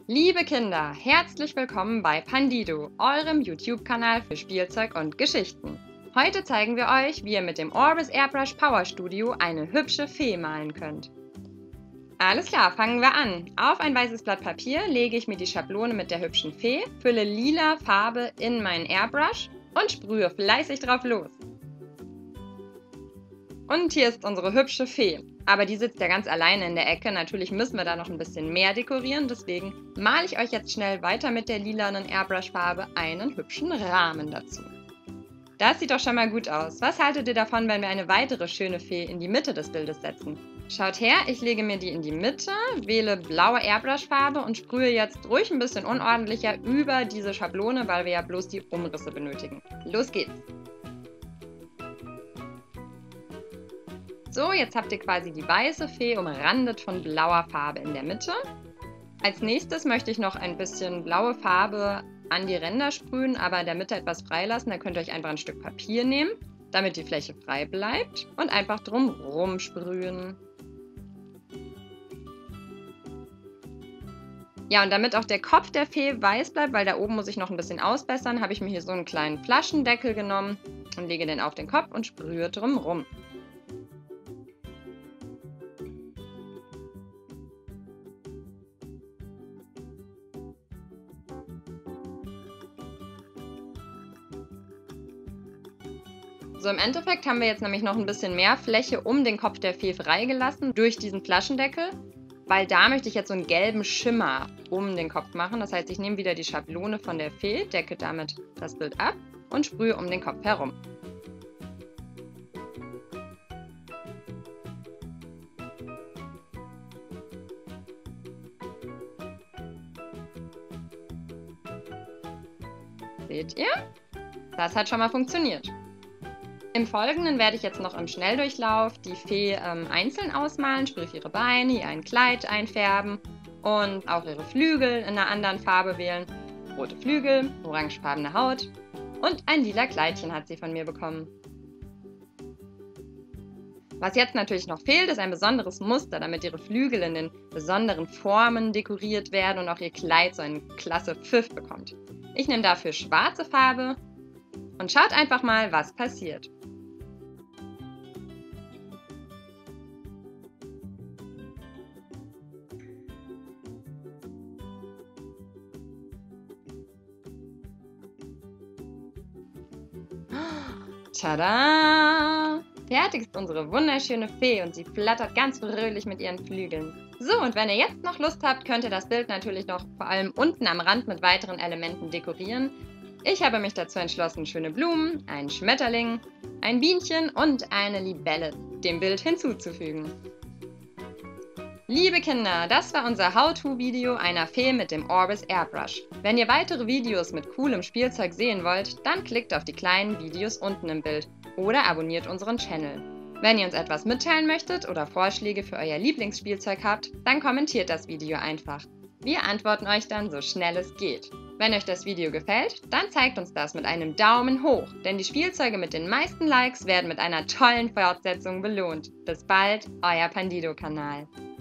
Liebe Kinder, herzlich willkommen bei Pandido, eurem YouTube-Kanal für Spielzeug und Geschichten. Heute zeigen wir euch, wie ihr mit dem Orbis Airbrush Power Studio eine hübsche Fee malen könnt. Alles klar, fangen wir an. Auf ein weißes Blatt Papier lege ich mir die Schablone mit der hübschen Fee, fülle lila Farbe in meinen Airbrush und sprühe fleißig drauf los. Und hier ist unsere hübsche Fee. Aber die sitzt ja ganz alleine in der Ecke. Natürlich müssen wir da noch ein bisschen mehr dekorieren. Deswegen male ich euch jetzt schnell weiter mit der lilanen Airbrush-Farbe einen hübschen Rahmen dazu. Das sieht doch schon mal gut aus. Was haltet ihr davon, wenn wir eine weitere schöne Fee in die Mitte des Bildes setzen? Schaut her, ich lege mir die in die Mitte, wähle blaue Airbrush-Farbe und sprühe jetzt ruhig ein bisschen unordentlicher über diese Schablone, weil wir ja bloß die Umrisse benötigen. Los geht's! So, jetzt habt ihr quasi die weiße Fee umrandet von blauer Farbe in der Mitte. Als nächstes möchte ich noch ein bisschen blaue Farbe an die Ränder sprühen, aber in der Mitte etwas freilassen. Da könnt ihr euch einfach ein Stück Papier nehmen, damit die Fläche frei bleibt und einfach drumherum sprühen. Ja, und damit auch der Kopf der Fee weiß bleibt, weil da oben muss ich noch ein bisschen ausbessern, habe ich mir hier so einen kleinen Flaschendeckel genommen und lege den auf den Kopf und sprühe drumherum. So, im Endeffekt haben wir jetzt nämlich noch ein bisschen mehr Fläche um den Kopf der Fee freigelassen durch diesen Flaschendeckel, weil da möchte ich jetzt so einen gelben Schimmer um den Kopf machen. Das heißt, ich nehme wieder die Schablone von der Fee, decke damit das Bild ab und sprühe um den Kopf herum. Seht ihr? Das hat schon mal funktioniert. Im Folgenden werde ich jetzt noch im Schnelldurchlauf die Fee einzeln ausmalen, sprich ihre Beine, ihr ein Kleid einfärben und auch ihre Flügel in einer anderen Farbe wählen. Rote Flügel, orangefarbene Haut und ein lila Kleidchen hat sie von mir bekommen. Was jetzt natürlich noch fehlt, ist ein besonderes Muster, damit ihre Flügel in den besonderen Formen dekoriert werden und auch ihr Kleid so einen klasse Pfiff bekommt. Ich nehme dafür schwarze Farbe und schaut einfach mal, was passiert. Tada! Fertig ist unsere wunderschöne Fee und sie flattert ganz fröhlich mit ihren Flügeln. So, und wenn ihr jetzt noch Lust habt, könnt ihr das Bild natürlich noch vor allem unten am Rand mit weiteren Elementen dekorieren. Ich habe mich dazu entschlossen, schöne Blumen, einen Schmetterling, ein Bienchen und eine Libelle dem Bild hinzuzufügen. Liebe Kinder, das war unser How-To-Video einer Fee mit dem Orbis Airbrush. Wenn ihr weitere Videos mit coolem Spielzeug sehen wollt, dann klickt auf die kleinen Videos unten im Bild oder abonniert unseren Channel. Wenn ihr uns etwas mitteilen möchtet oder Vorschläge für euer Lieblingsspielzeug habt, dann kommentiert das Video einfach. Wir antworten euch dann so schnell es geht. Wenn euch das Video gefällt, dann zeigt uns das mit einem Daumen hoch, denn die Spielzeuge mit den meisten Likes werden mit einer tollen Fortsetzung belohnt. Bis bald, euer Pandido-Kanal.